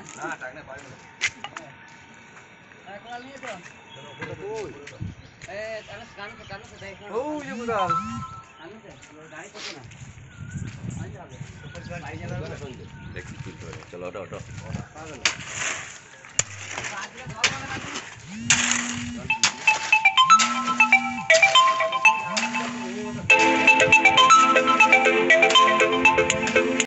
না টাকনে পারি না কোলা নিয়ে তো ওই এ কান তো দেখ ওই যে বুদা আনতে গাড়ি করতে না আনতে হবে গাড়ি চালাবে দেখি কি করে চলো ওটা ওটা পাবে না কাজ করে ধরবে না